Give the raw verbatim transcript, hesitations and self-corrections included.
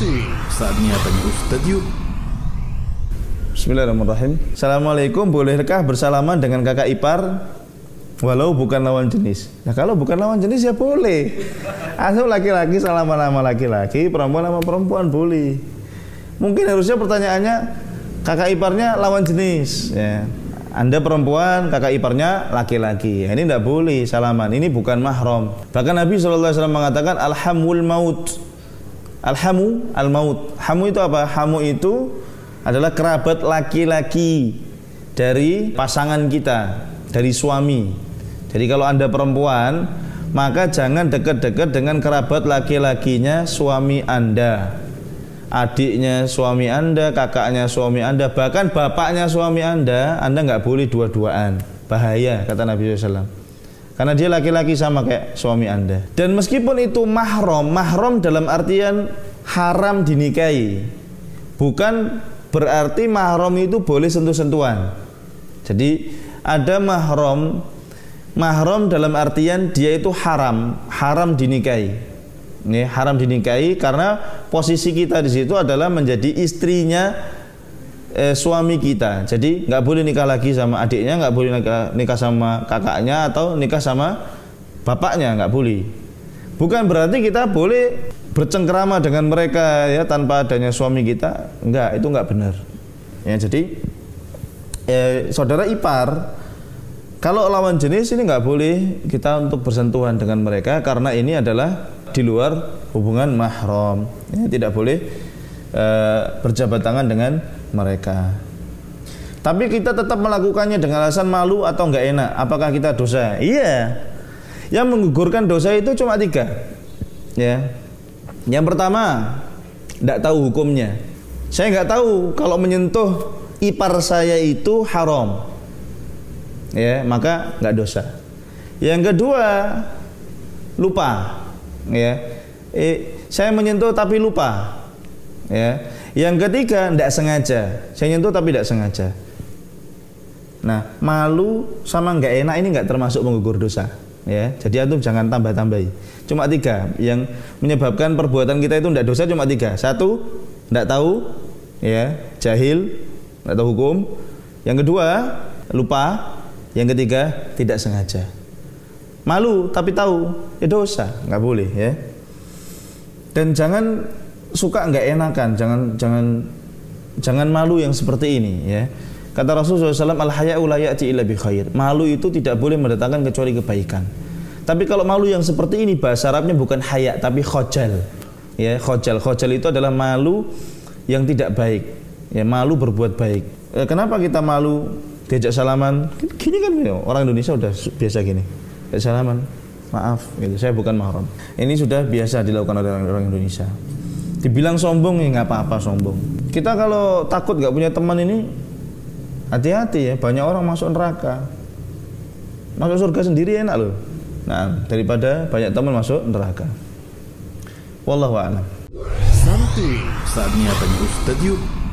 Santuy, saatnya tanya Ustadz yuk. Bismillahirrahmanirrahim. Assalamualaikum, bolehkah bersalaman dengan kakak ipar walau bukan lawan jenis? Nah, kalau bukan lawan jenis ya boleh. Asal laki-laki salaman sama laki-laki, perempuan sama perempuan boleh. Mungkin harusnya pertanyaannya kakak iparnya lawan jenis ya. Anda perempuan, kakak iparnya laki-laki. Ini tidak boleh salaman. Ini bukan mahram. Bahkan Nabi shallallahu alaihi wasallam mengatakan alhamul maut. Alhamu al-maut. Hamu itu apa? Hamu itu adalah kerabat laki-laki dari pasangan kita, dari suami. Jadi kalau Anda perempuan, maka jangan dekat-dekat dengan kerabat laki-lakinya suami Anda. Adiknya suami Anda, kakaknya suami Anda, bahkan bapaknya suami Anda, Anda nggak boleh dua-duaan. Bahaya, kata Nabi shallallahu alaihi wasallam. Karena dia laki-laki sama kayak suami Anda. Dan meskipun itu mahram, mahram dalam artian haram dinikahi, bukan berarti mahram itu boleh sentuh-sentuhan. Jadi ada mahram, mahram dalam artian dia itu haram, haram dinikahi. Ini haram dinikahi karena posisi kita di situ adalah menjadi istrinya Eh, suami kita. Jadi nggak boleh nikah lagi sama adiknya, nggak boleh nikah, nikah sama kakaknya atau nikah sama bapaknya, nggak boleh. Bukan berarti kita boleh bercengkrama dengan mereka ya tanpa adanya suami kita, enggak, itu nggak benar. Ya, jadi eh, saudara ipar kalau lawan jenis ini nggak boleh kita untuk bersentuhan dengan mereka karena ini adalah di luar hubungan mahram. Ya, tidak boleh eh, berjabat tangan dengan mereka. Tapi kita tetap melakukannya dengan alasan malu atau enggak enak. Apakah kita dosa? Iya. Yang menggugurkan dosa itu cuma tiga. Ya. Yang pertama, enggak tahu hukumnya. Saya enggak tahu kalau menyentuh ipar saya itu haram. Ya, maka enggak dosa. Yang kedua, lupa. Ya. Eh, saya menyentuh tapi lupa. Ya. Yang ketiga, tidak sengaja. Saya nyentuh tapi tidak sengaja. Nah, malu sama nggak enak ini nggak termasuk menggugur dosa. Ya, jadi antum jangan tambah-tambahi. Cuma tiga yang menyebabkan perbuatan kita itu tidak dosa cuma tiga. Satu, tidak tahu, ya, jahil, tidak tahu hukum. Yang kedua, lupa. Yang ketiga, tidak sengaja. Malu tapi tahu, ya dosa, nggak boleh, ya. Dan jangan suka nggak enakan, jangan jangan jangan malu yang seperti ini ya. Kata Rasulullah shallallahu alaihi wasallam, al-haya'u la ya'ti illa bi khair. Malu itu tidak boleh mendatangkan kecuali kebaikan. Tapi kalau malu yang seperti ini bahasa Arabnya bukan haya tapi khojal. Ya, khojal. Khojal itu adalah malu yang tidak baik. Ya, malu berbuat baik. E, kenapa kita malu diajak salaman? Gini kan ya, orang Indonesia udah biasa gini. Diajak salaman, maaf gitu. Saya bukan mahram. Ini sudah biasa dilakukan oleh orang Indonesia. Dibilang sombong ya nggak apa-apa sombong. Kita kalau takut nggak punya teman ini hati-hati ya, banyak orang masuk neraka. Masuk surga sendiri enak loh. Nah, daripada banyak teman masuk neraka. Wallahu a'lam. Santuy, saatnya tanya Ustadz yuk.